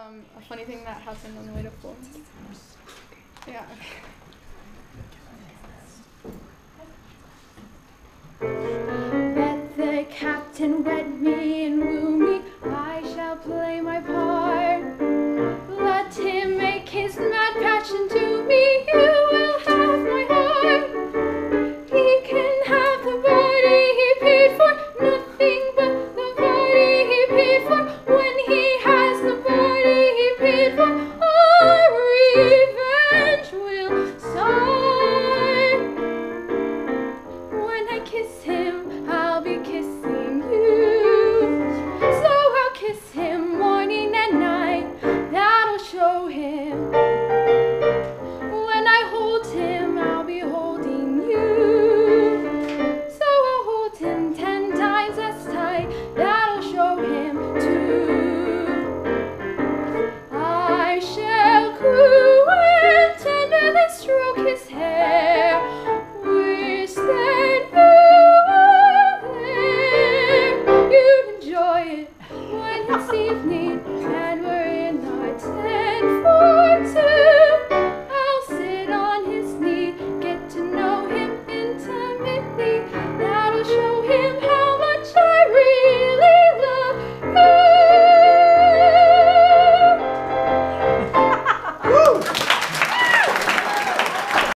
a funny thing that happened on the way to pool. Yeah. Let the captain wed me and woo me, I shall play my part. Let him make his mad passion to me, you will have my heart. He can have the body he paid for, nothing but the body he paid for. When he has the body he paid for, I